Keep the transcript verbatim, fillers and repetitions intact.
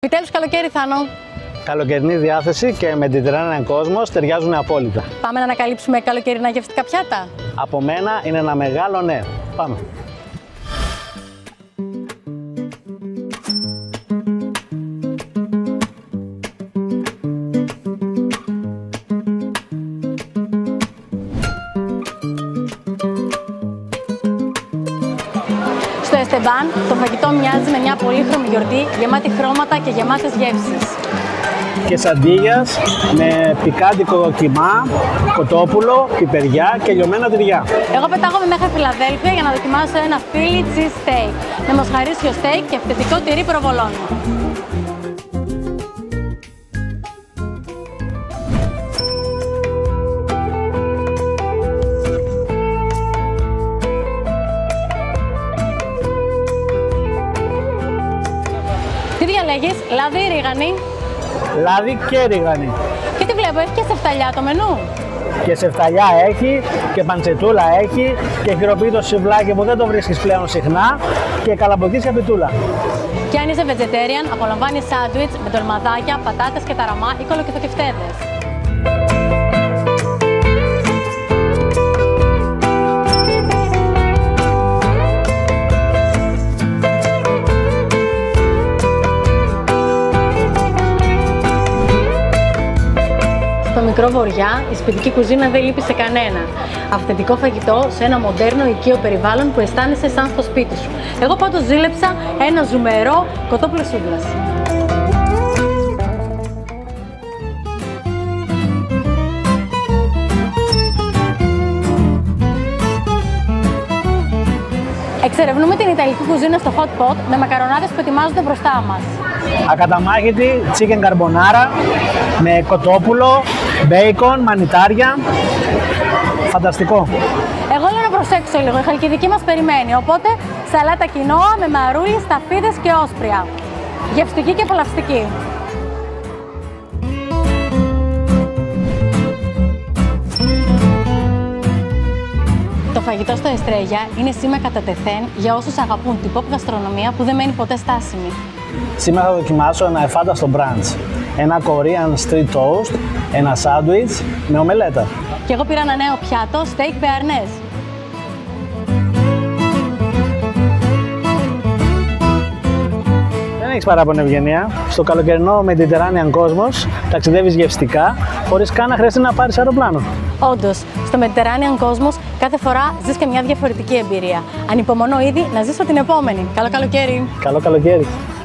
Επιτέλους καλοκαίρι, Θάνο. Καλοκαιρινή διάθεση και Mediterranean κόσμος ταιριάζουν απόλυτα. Πάμε να ανακαλύψουμε καλοκαιρινά γευστικά πιάτα. Από μένα είναι ένα μεγάλο ναι. Πάμε. Στο Εστεμπάν το φαγητό μοιάζει με μια πολύχρωμη γιορτή γεμάτη χρώματα και γεμάτες γεύσεις. Κεσαντίγιας με πικάντικο κιμά, κοτόπουλο, πιπεριά και λιωμένα τυριά. Εγώ πετάγομαι μέχρι Φιλαδέλφια για να δοκιμάσω ένα Philly cheese steak με μοσχαρίσιο steak και αυθεντικό τυρί προβολώνου. Τι διαλέγεις, λάδι ή ρίγανη? Λάδι και ρίγανη. Και τι βλέπω, έχει και σεφταλιά το μενού. Και σεφταλιά έχει, και παντσετούλα έχει, και χειροποίητο σιβλάκι που δεν το βρίσκεις πλέον συχνά, και καλαμποκίσια πιτούλα. Και αν είσαι vegetarian, απολαμβάνεις σάντουιτς με ντολμαδάκια, πατάτες και ταραμά ή κολοκυθοκυφτέδες. Στο μικρό Βοριά, η σπιτική κουζίνα δεν λείπει σε κανένα. Αυθεντικό φαγητό σε ένα μοντέρνο οικείο περιβάλλον που αισθάνεσαι σαν στο σπίτι σου. Εγώ πάντως ζήλεψα ένα ζουμερό κοτόπουλο σούβλας. Εξερευνούμε την Ιταλική κουζίνα στο hot pot με μακαρονάδες που ετοιμάζονται μπροστά μας. Ακαταμάχητη chicken carbonara με κοτόπουλο, μπέικον, μανιτάρια. Φανταστικό. Εγώ λέω να προσέξω λίγο, η Χαλκιδική μας περιμένει, οπότε σαλάτα κοινόα με μαρούλι, σταφίδες και όσπρια. Γευστική και απολαυστική. Το φαγητό στο Εστρέγια είναι σήμα κατά τεθέν για όσους αγαπούν την pop γαστρονομία που δεν μένει ποτέ στάσιμη. Σήμερα θα δοκιμάσω ένα εφάνταστο brunch. Ένα Korean street toast, ένα σάντουιτς με ομελέτα. Και εγώ πήρα ένα νέο πιάτο, steak bearnaise. Δεν έχεις παράπονο, Ευγενία. Στο καλοκαιρινό Mediterranean κόσμος ταξιδεύεις γευστικά, χωρίς καν να χρειαστεί να πάρεις αεροπλάνο. Όντως, στο Mediterranean κόσμος κάθε φορά ζεις και μια διαφορετική εμπειρία. Ανυπομονώ ήδη να ζήσω την επόμενη. Καλό καλοκαίρι! Καλό καλοκαίρι!